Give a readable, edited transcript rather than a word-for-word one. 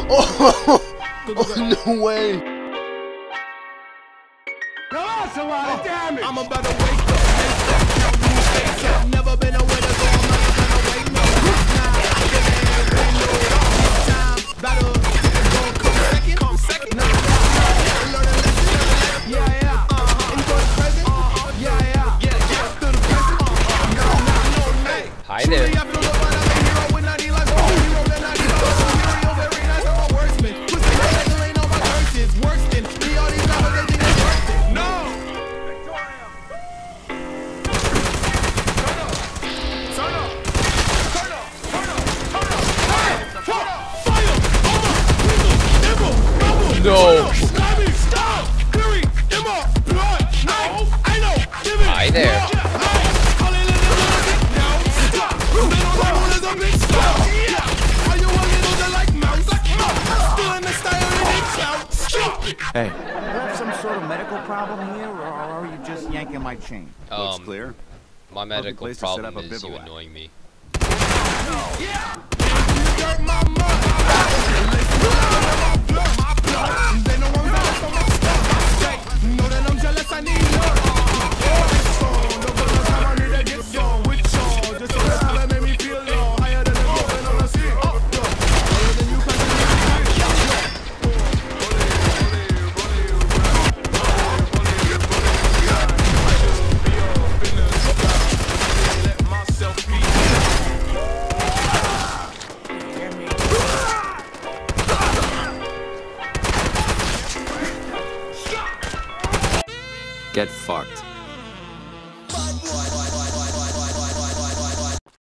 Oh, no way. Now that's a lot of damage. I'm about to wake up, count lose face up. Never been away to go, I'm not gonna wait no. Time, battle, come second. Nah, learn a lesson. Yeah. And go to present. Yeah. To the present. No, hey. Hi there. Truly, I feel the one I'm a hero with 90 lives. Oh, hero, then 90 lives. Hero, very nice, I'm a wordsmith. Push the head, there ain't no my verses. Worse than me, all these rappers, they think it's worth it. No. No. Hi there. Hey. You have some sort of medical problem here, or are you just yanking my chain? Looks clear. My medical place to set problem up a is you bivouac. annoying me. Get fucked.